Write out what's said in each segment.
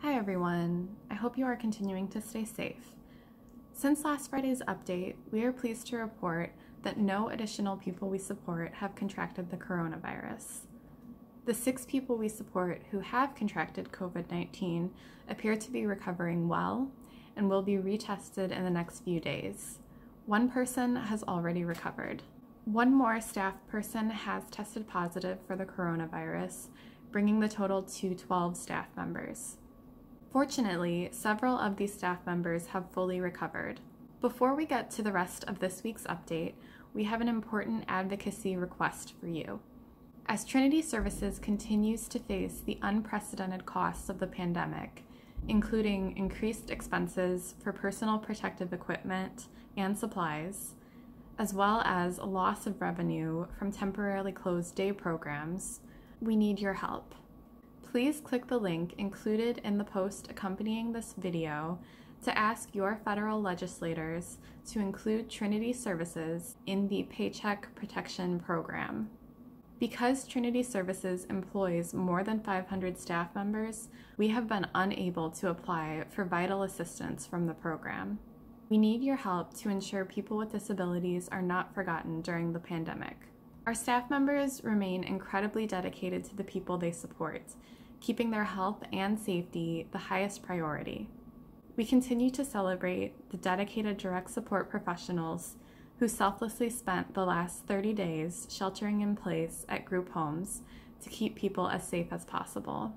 Hi everyone, I hope you are continuing to stay safe. Since last Friday's update, we are pleased to report that no additional people we support have contracted the coronavirus. The 6 people we support who have contracted COVID-19 appear to be recovering well and will be retested in the next few days. One person has already recovered. One more staff person has tested positive for the coronavirus, bringing the total to 12 staff members. Fortunately, several of these staff members have fully recovered. Before we get to the rest of this week's update, we have an important advocacy request for you. As Trinity Services continues to face the unprecedented costs of the pandemic, including increased expenses for personal protective equipment and supplies, as well as a loss of revenue from temporarily closed day programs, we need your help. Please click the link included in the post accompanying this video to ask your federal legislators to include Trinity Services in the Paycheck Protection Program. Because Trinity Services employs more than 500 staff members, we have been unable to apply for vital assistance from the program. We need your help to ensure people with disabilities are not forgotten during the pandemic. Our staff members remain incredibly dedicated to the people they support, keeping their health and safety the highest priority. We continue to celebrate the dedicated direct support professionals who selflessly spent the last 30 days sheltering in place at group homes to keep people as safe as possible.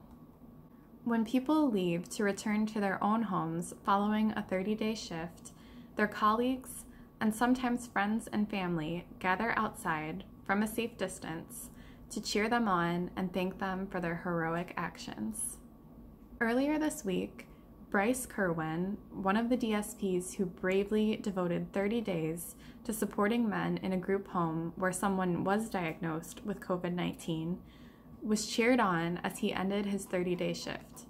When people leave to return to their own homes following a 30-day shift, their colleagues and sometimes friends and family gather outside from a safe distance to cheer them on and thank them for their heroic actions. Earlier this week, Bryce Kerwin, one of the DSPs who bravely devoted 30 days to supporting men in a group home where someone was diagnosed with COVID-19, was cheered on as he ended his 30-day shift.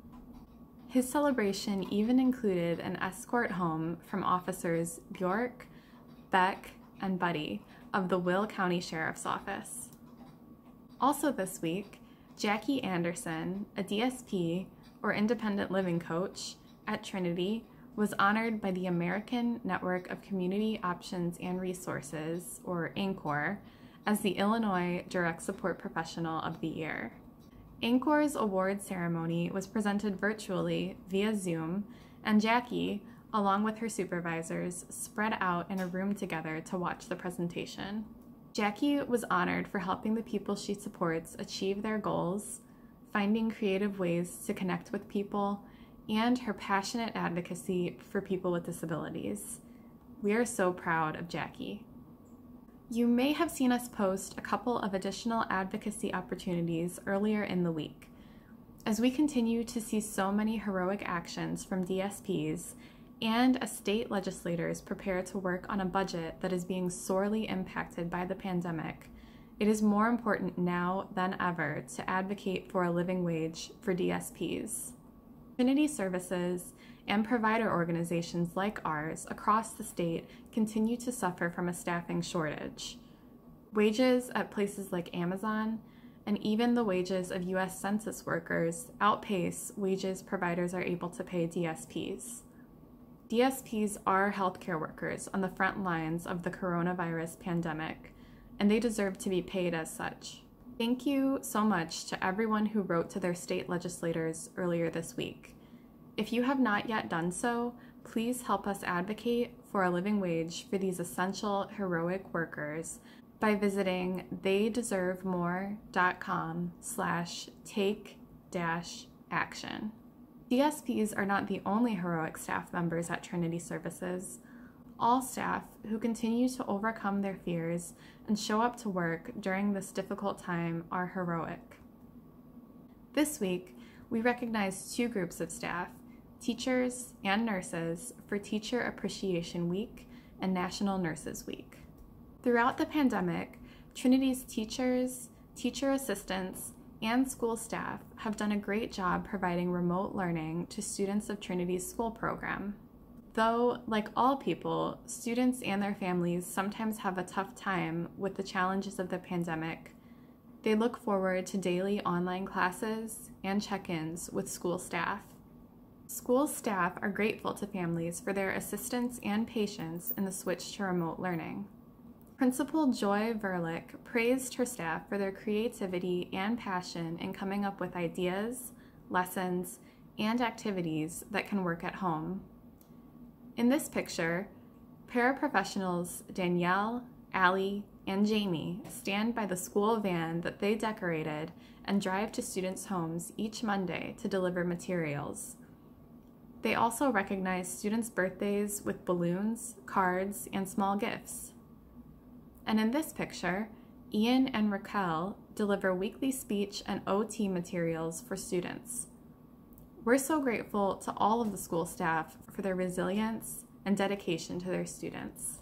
His celebration even included an escort home from officers Bjork, Beck, and Buddy of the Will County Sheriff's Office. Also this week, Jackie Anderson, a DSP, or independent living coach, at Trinity, was honored by the American Network of Community Options and Resources, or ANCOR, as the Illinois Direct Support Professional of the Year. ANCOR's award ceremony was presented virtually via Zoom, and Jackie, along with her supervisors, spread out in a room together to watch the presentation. Jackie was honored for helping the people she supports achieve their goals, finding creative ways to connect with people, and her passionate advocacy for people with disabilities. We are so proud of Jackie. You may have seen us post a couple of additional advocacy opportunities earlier in the week. As we continue to see so many heroic actions from DSPs, and as state legislators prepare to work on a budget that is being sorely impacted by the pandemic, it is more important now than ever to advocate for a living wage for DSPs. Trinity Services and provider organizations like ours across the state continue to suffer from a staffing shortage. Wages at places like Amazon and even the wages of U.S. Census workers outpace wages providers are able to pay DSPs. DSPs are healthcare workers on the front lines of the coronavirus pandemic, and they deserve to be paid as such. Thank you so much to everyone who wrote to their state legislators earlier this week. If you have not yet done so, please help us advocate for a living wage for these essential, heroic workers by visiting theydeservemore.com/take-action. DSPs are not the only heroic staff members at Trinity Services. All staff who continue to overcome their fears and show up to work during this difficult time are heroic. This week, we recognize 2 groups of staff, teachers and nurses, for Teacher Appreciation Week and National Nurses Week. Throughout the pandemic, Trinity's teachers, teacher assistants, and school staff have done a great job providing remote learning to students of Trinity's school program. Though, like all people, students and their families sometimes have a tough time with the challenges of the pandemic, they look forward to daily online classes and check-ins with school staff. School staff are grateful to families for their assistance and patience in the switch to remote learning. Principal Joy Verlick praised her staff for their creativity and passion in coming up with ideas, lessons, and activities that can work at home. In this picture, paraprofessionals Danielle, Allie, and Jamie stand by the school van that they decorated and drive to students' homes each Monday to deliver materials. They also recognize students' birthdays with balloons, cards, and small gifts. And in this picture, Ian and Raquel deliver weekly speech and OT materials for students. We're so grateful to all of the school staff for their resilience and dedication to their students.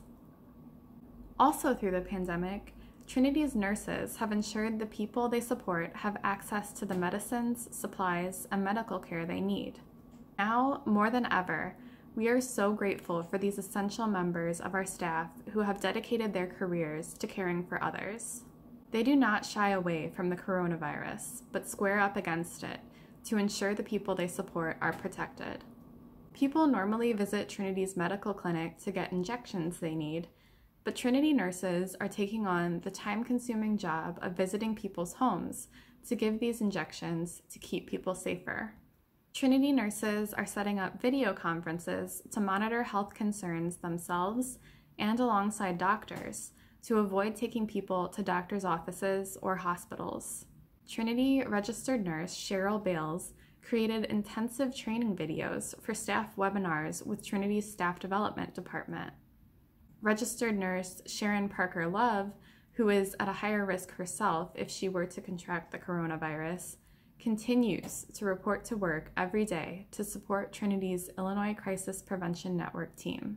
Also through the pandemic, Trinity's nurses have ensured the people they support have access to the medicines, supplies, and medical care they need. Now, more than ever, we are so grateful for these essential members of our staff who have dedicated their careers to caring for others. They do not shy away from the coronavirus, but square up against it to ensure the people they support are protected. People normally visit Trinity's medical clinic to get injections they need, but Trinity nurses are taking on the time-consuming job of visiting people's homes to give these injections to keep people safer. Trinity nurses are setting up video conferences to monitor health concerns themselves and alongside doctors to avoid taking people to doctors' offices or hospitals. Trinity registered nurse Cheryl Bales created intensive training videos for staff webinars with Trinity's Staff Development Department. Registered nurse Sharon Parker Love, who is at a higher risk herself if she were to contract the coronavirus, continues to report to work every day to support Trinity's Illinois Crisis Prevention Network team.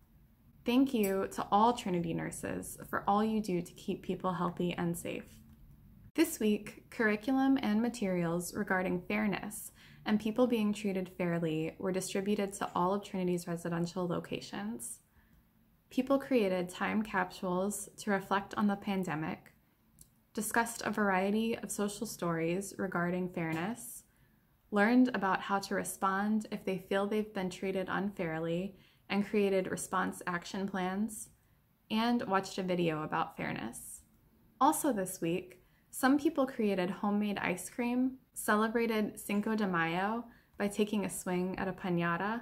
Thank you to all Trinity nurses for all you do to keep people healthy and safe. This week, curriculum and materials regarding fairness and people being treated fairly were distributed to all of Trinity's residential locations. People created time capsules to reflect on the pandemic, discussed a variety of social stories regarding fairness, learned about how to respond if they feel they've been treated unfairly, and created response action plans, and watched a video about fairness. Also this week, some people created homemade ice cream, celebrated Cinco de Mayo by taking a swing at a piñata,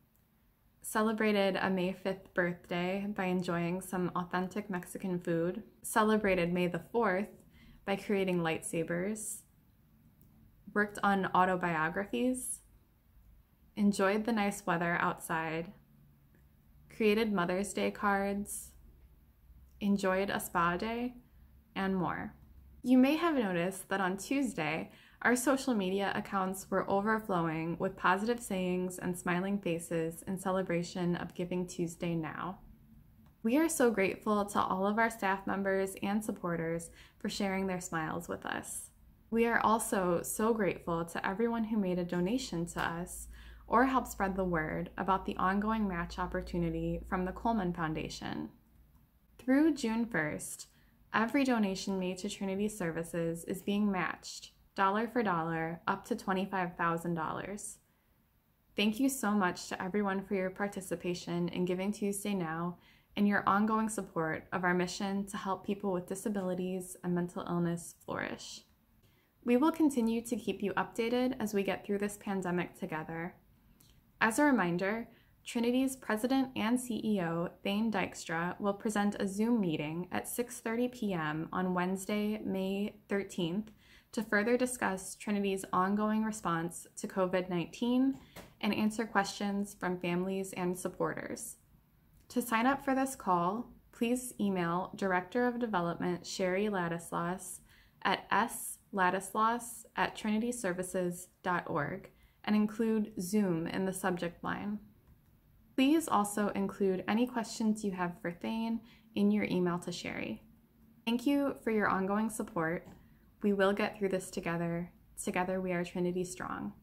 celebrated a May 5th birthday by enjoying some authentic Mexican food, celebrated May the 4th by creating lightsabers, worked on autobiographies, enjoyed the nice weather outside, created Mother's Day cards, enjoyed a spa day, and more. You may have noticed that on Tuesday, our social media accounts were overflowing with positive sayings and smiling faces in celebration of Giving Tuesday now. We are so grateful to all of our staff members and supporters for sharing their smiles with us. We are also so grateful to everyone who made a donation to us or helped spread the word about the ongoing match opportunity from the Coleman Foundation. Through June 1st, every donation made to Trinity Services is being matched, dollar for dollar, up to $25,000. Thank you so much to everyone for your participation in Giving Tuesday Now and your ongoing support of our mission to help people with disabilities and mental illness flourish. We will continue to keep you updated as we get through this pandemic together. As a reminder, Trinity's President and CEO, Thane Dykstra, will present a Zoom meeting at 6:30 p.m. on Wednesday, May 13th, to further discuss Trinity's ongoing response to COVID-19 and answer questions from families and supporters. To sign up for this call, please email Director of Development Sherry Ladislas at sladislas@trinityservices.org and include Zoom in the subject line. Please also include any questions you have for Thane in your email to Sherry. Thank you for your ongoing support. We will get through this together. Together we are Trinity Strong.